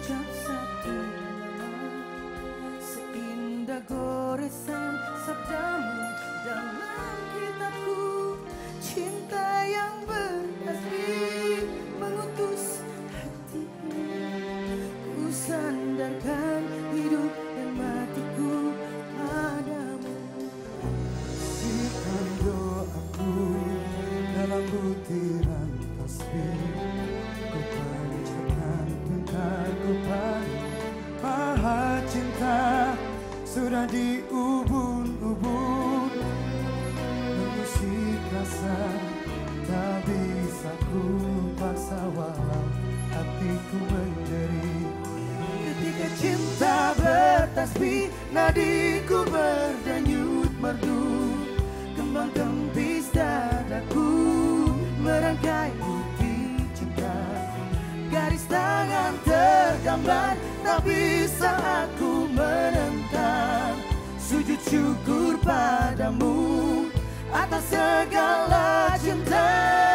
ucap satu nama, seindah goresan sabdamu dalam kitabku. Cinta yang bertasbih mengutus hatiku, ku sandarkan hidup dan matiku padamu. Simpan doaku dalam butiran tasbih, ku panjatkan pintaku pada Maha Cinta. Sudah diubun-ubun mengusik rasa, tak bisa ku paksa walau hatiku menjerit. Ketika cinta bertasbih, nadiku berdenyut merdu, kembang kempis dadaku merangkai putih cinta. Garis tangan tergambar, tak bisa aku menentang. Sujud syukur padamu atas segala cinta.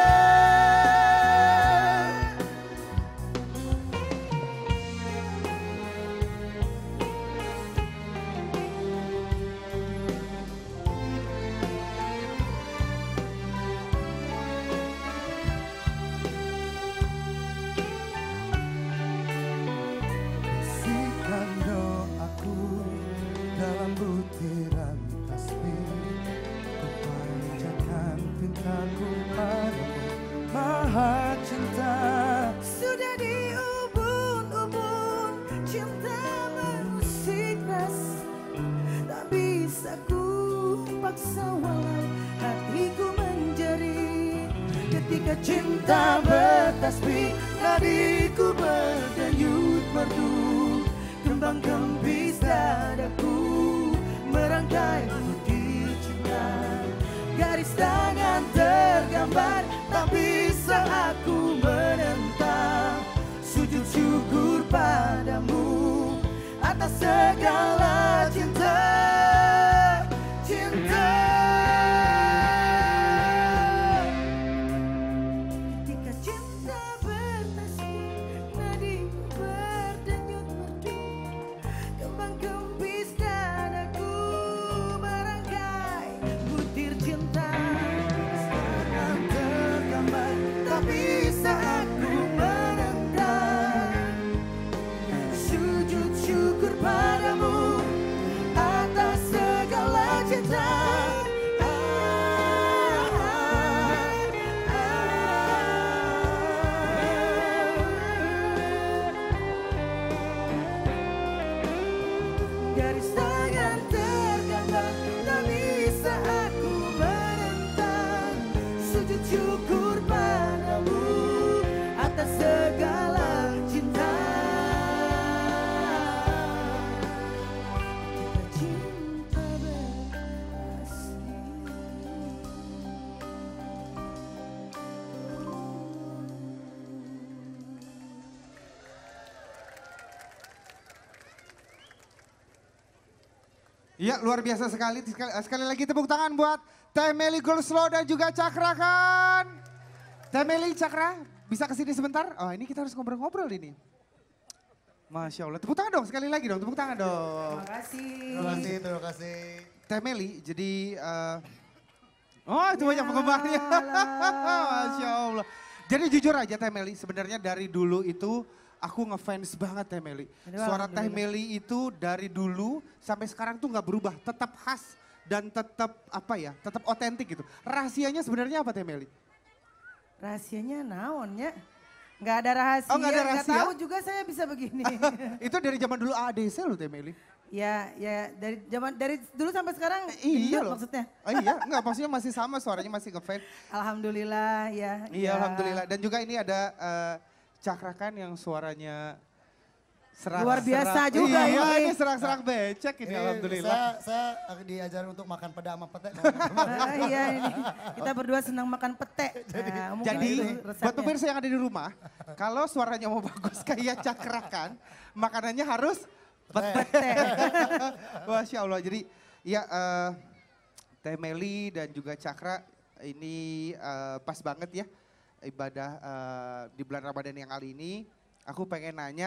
Bisikan doaku dalam butiran tasbih, ku panjatkan pintaku pada Maha Cinta. Sudah diubun-ubun cinta mengusik rasa, tak bisa ku paksa walau hatiku menjerit. Ketika cinta bertasbih, nadiku berdenyut merdu, kembang kempis dadaku merangkai putih cinta. Garis tangan tergambar, tak bisa aku menentang. Sujud syukur padamu atas segala cinta. Cinta. Ketika cinta bertasbih, nadiku berdenyut merdu, kembang kempis dadaku merangkai butir cinta. Tangan tergambar, tak bisa aku menentang. Sujud syukur padamu atas segala cinta. Garis tangan tergambar, tak bisa aku menentang. Sujud syukur padamu atas segala cinta. Ketika cinta bertasbih. Iya, luar biasa sekali. Sekali lagi tepuk tangan buat Teh Meli Gulslow dan juga Cakra kan. Teh Meli, Cakra, bisa kesini sebentar? Oh, ini kita harus ngobrol-ngobrol ini. Masya Allah. Tepuk tangan dong, sekali lagi dong. Tepuk tangan dong. Terima kasih. Terima kasih. Teh Meli, jadi... oh, itu banyak penggemarnya. Masya Allah. Jadi jujur aja Teh Meli, sebenarnya dari dulu itu aku ngefans banget Teh Meli. Suara Teh Meli itu dari dulu sampai sekarang tuh nggak berubah, tetap khas dan tetap apa ya, tetap otentik gitu. Rahasianya sebenarnya apa Teh Meli? Rahasianya naonnya? Nggak ada rahasia. Oh, nggak ada rahasia? Nggak tahu juga saya bisa begini. Itu dari zaman dulu AADC loh Teh Meli. Ya dari dulu sampai sekarang. Iya gendut loh. maksudnya. Oh iya, enggak maksudnya masih sama suaranya masih ngefans. Alhamdulillah ya. Iya, ya. alhamdulillah. Dan juga ini ada Cakra kan yang suaranya serak. Luar biasa juga iya, ini. ini serak-serak becek ini alhamdulillah. Saya diajarin untuk makan peda sama pete. Iya ini kita berdua senang makan pete. Nah, mungkin Jadi itu buat resepnya. pemirsa yang ada di rumah, kalau suaranya mau bagus kayak Cakra kan, makanannya harus pete. Masya Allah. Jadi ya Teh Meli dan juga Cakra ini pas banget ya ibadah di bulan Ramadan yang kali ini. Aku pengen nanya,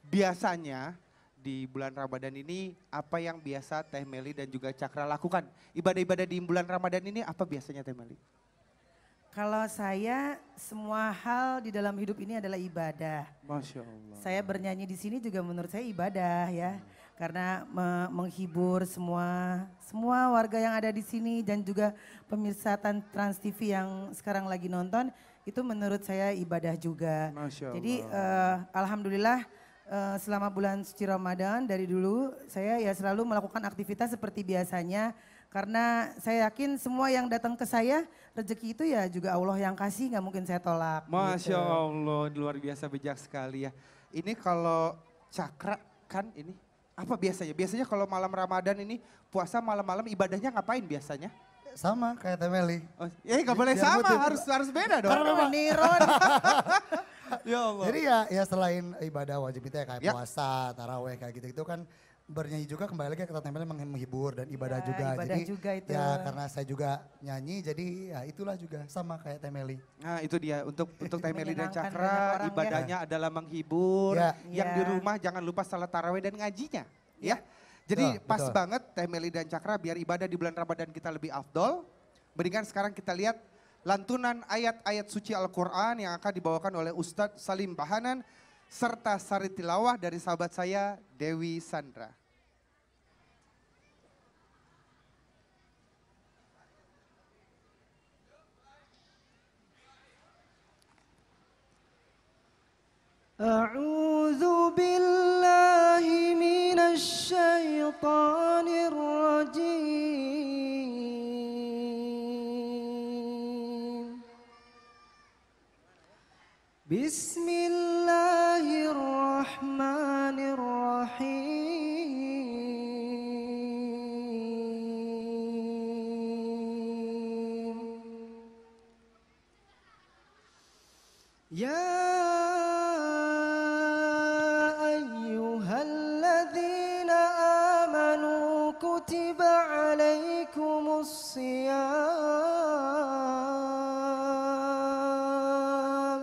biasanya di bulan Ramadan ini apa yang biasa Teh Meli dan juga Cakra lakukan? Ibadah-ibadah di bulan Ramadan ini apa biasanya Teh Meli? Kalau saya semua hal di dalam hidup ini adalah ibadah. Masya Allah. Saya bernyanyi di sini juga menurut saya ibadah ya. Karena menghibur semua warga yang ada di sini dan juga pemirsa Trans TV yang sekarang lagi nonton itu menurut saya ibadah juga. Masya Allah. Jadi alhamdulillah selama bulan suci Ramadan dari dulu saya ya selalu melakukan aktivitas seperti biasanya. Karena saya yakin semua yang datang ke saya rezeki itu ya juga Allah yang kasih, nggak mungkin saya tolak. Masya gitu. Allah, luar biasa bijak sekali ya. Ini kalau Cakra kan ini apa biasanya? Biasanya kalau malam Ramadan ini puasa malam-malam ibadahnya ngapain biasanya? Sama kayak Teh Meli. Oh, nggak boleh Biar sama, motiv. harus beda dong. Niron. Ya Allah. Jadi ya selain ibadah wajib itu ya kayak Ya. puasa, taraweh kayak gitu-gitu kan bernyanyi juga kembali lagi kata Teh Meli menghibur dan ibadah Ya, juga. ibadah Jadi juga itu. ya karena saya juga nyanyi jadi ya itulah juga sama kayak Teh Meli. Nah itu dia untuk Teh Meli dan Menyenangkan banyak Cakra orang ya. ibadahnya adalah menghibur. Ya. Yang Ya. di rumah jangan lupa salat tarawih dan ngajinya. Ya. Jadi Betul, pas betul. banget Teh Meli dan Cakra biar ibadah di bulan Ramadan kita lebih afdol. Mendingan sekarang kita lihat lantunan ayat-ayat suci Al-Quran yang akan dibawakan oleh Ustadz Salim Bahanan serta sari tilawah dari sahabat saya Dewi Sandra. أعوذ بالله من الشيطان الرجيم بسم الله الرحمن الرحيم يا أيها الذين آمنوا كتب عليكم الصيام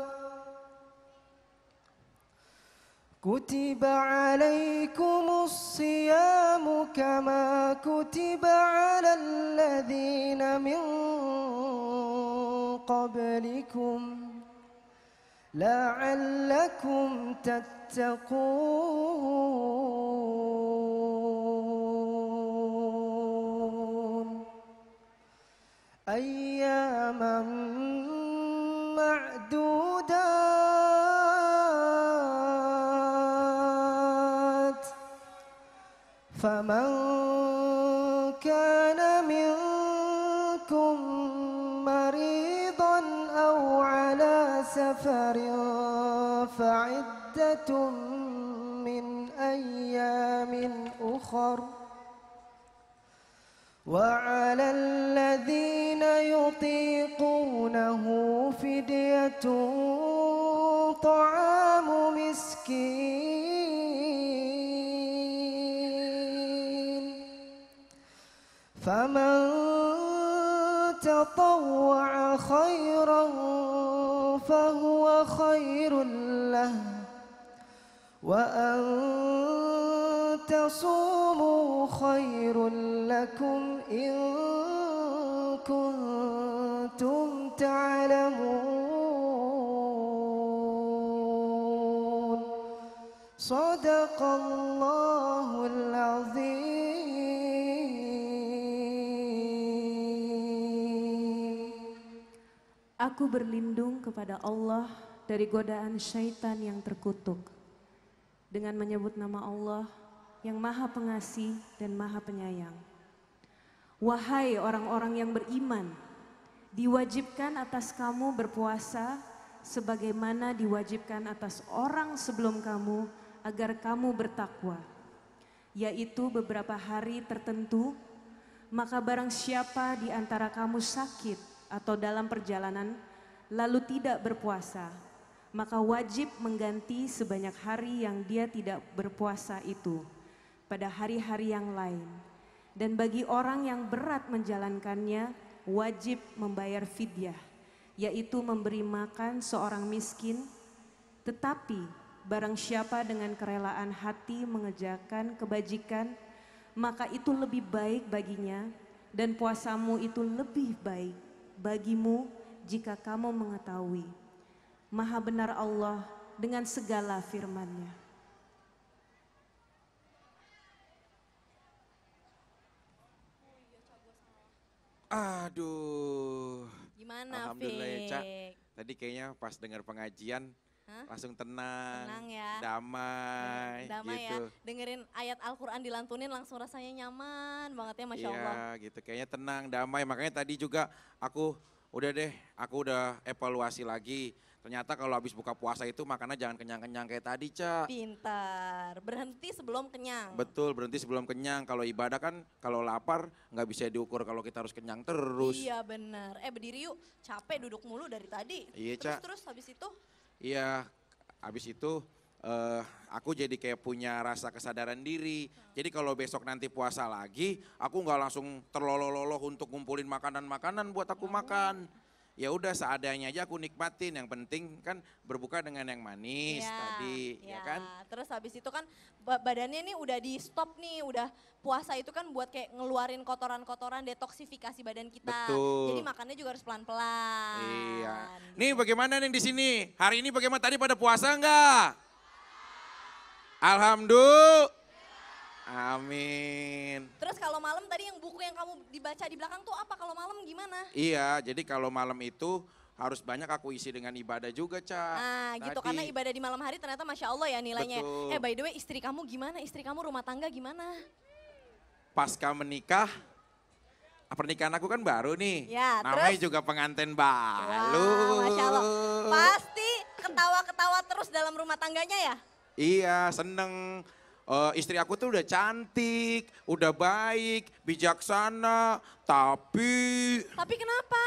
كما كتب على الذين من قبلكم لعلكم تتقون أياما معدودات فمن كان منكم مريضا أو على سفر فعدة من أيام أخر وعلى الذين يطيقونه فدية طعام مسكين فمن تطوع خيرا فهو خير له وأن تصوموا خير لكم إن كنتم تعلمون صدق الله العظيم. Aku berlindung kepada Allah dari godaan syaitan yang terkutuk. Dengan menyebut nama Allah yang maha pengasih dan maha penyayang. Wahai orang-orang yang beriman, diwajibkan atas kamu berpuasa sebagaimana diwajibkan atas orang sebelum kamu agar kamu bertakwa. Yaitu beberapa hari tertentu, maka barang siapa di antara kamu sakit atau dalam perjalanan lalu tidak berpuasa, maka wajib mengganti sebanyak hari yang dia tidak berpuasa itu pada hari-hari yang lain. Dan bagi orang yang berat menjalankannya, wajib membayar fidyah, yaitu memberi makan seorang miskin. Tetapi Barang siapa dengan kerelaan hati mengerjakan kebajikan, maka itu lebih baik baginya dan puasamu itu lebih baik bagimu jika kamu mengetahui. Maha benar Allah dengan segala firman-Nya. Aduh. Gimana, Alhamdulillah ya, Cak. Fik? Tadi kayaknya pas dengar pengajian langsung tenang, Tenang ya. damai, Damai gitu. ya, dengerin ayat Al-Quran dilantunin langsung rasanya nyaman banget ya, Masya Allah. Iya, gitu. Kayaknya tenang, damai. Makanya tadi juga aku udah evaluasi lagi. Ternyata kalau habis buka puasa itu makannya jangan kenyang-kenyang kayak tadi, Cak. Pintar, berhenti sebelum kenyang. Betul, berhenti sebelum kenyang. Kalau ibadah kan kalau lapar nggak bisa diukur kalau kita harus kenyang terus. Iya benar. Berdiri yuk, capek duduk mulu dari tadi. Iya, Cak. Terus habis itu? Iya, habis itu aku jadi kayak punya rasa kesadaran diri. Jadi kalau besok nanti puasa lagi, aku nggak langsung terloloh-loloh untuk ngumpulin makanan-makanan buat aku makan. Ya udah seadanya aja aku nikmatin. Yang penting kan berbuka dengan yang manis tadi, ya kan? Terus habis itu kan badannya nih udah di stop nih, udah puasa itu kan buat kayak ngeluarin kotoran-kotoran, detoksifikasi badan kita. Betul. Jadi makannya juga harus pelan-pelan. Iya. Nih bagaimana nih di sini? Hari ini bagaimana tadi pada puasa enggak? Alhamdulillah. Amin. Terus kalau malam tadi yang buku yang kamu dibaca di belakang tuh apa? Kalau malam gimana? Iya, jadi kalau malam itu harus banyak aku isi dengan ibadah juga, Cak. Nah gitu, Tadi. karena ibadah di malam hari ternyata Masya Allah ya nilainya. Betul. By the way istri kamu gimana? Istri kamu rumah tangga gimana? Pasca menikah, pernikahan aku kan baru nih. Ya, namanya terus? juga pengantin Wah, baru. Masya Allah. Pasti ketawa-ketawa terus dalam rumah tangganya ya? Iya, seneng. Istri aku tuh udah cantik, udah baik, bijaksana, tapi Tapi kenapa?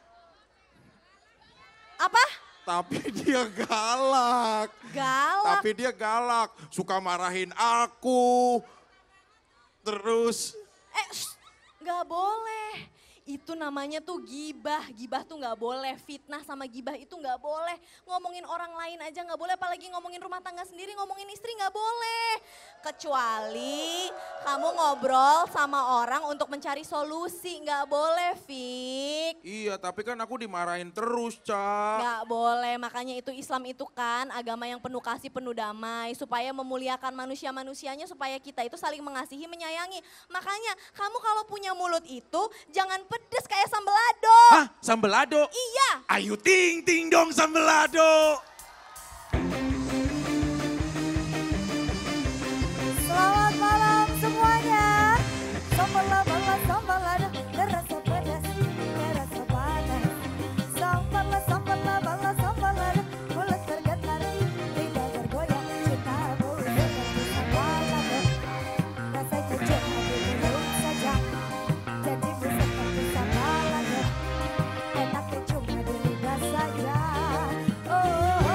Apa? Tapi dia galak. Galak. Tapi dia galak, suka marahin aku. Terus Nggak boleh. Itu namanya tuh gibah. Gibah tuh nggak boleh. Fitnah sama gibah itu nggak boleh. Ngomongin orang lain aja nggak boleh. Apalagi ngomongin rumah tangga sendiri, ngomongin istri nggak boleh. Kecuali kamu ngobrol sama orang untuk mencari solusi. Nggak boleh, Fik. iya, tapi kan aku dimarahin terus, Cak. Nggak boleh, makanya itu Islam itu kan agama yang penuh kasih, penuh damai. Supaya memuliakan manusia-manusianya, supaya kita itu saling mengasihi, menyayangi. Makanya kamu kalau punya mulut itu jangan pedes kayak sambelado. Hah, sambelado? Iya. Ayo ting ting dong sambelado. Selamat malam semuanya. Sambal-lala, sambal-lala, terasa pedas, terasa panas. Sambal-lala, sambal-lala, mulut bergetar, lidah bergoyang, cintamu seperti sambal-lala. Rasa jujur di mulut saja, jadi seperti sambal-lala. Enaknya cuma di lidah saja. Oh.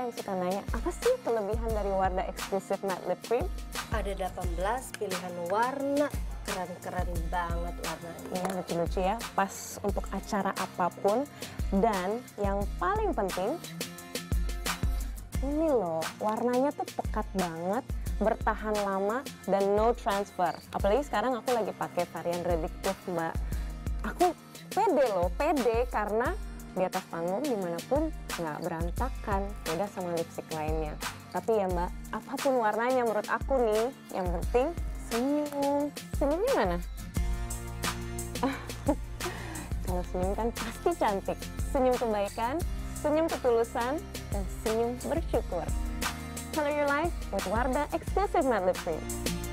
yang suka nanya, apa sih kelebihan dari Wardah Exclusive Matte Lip Cream? Ada 18 pilihan warna, keren-keren banget warnanya. Iya, lucu-lucu ya, pas untuk acara apapun. Dan yang paling penting, ini loh, warnanya tuh pekat banget, bertahan lama, dan no transfer. Apalagi sekarang aku lagi pakai varian Redictive, Mbak. Aku pede loh, pede karena di atas panggung dimanapun nggak berantakan, beda sama lipstick lainnya. Tapi ya Mbak, apapun warnanya menurut aku nih, yang penting senyum. Senyumnya mana? Kalau senyum kan pasti cantik. Senyum kebaikan, senyum ketulusan, dan senyum bersyukur. Color your life with Wardah Exclusive Matte Lip Cream.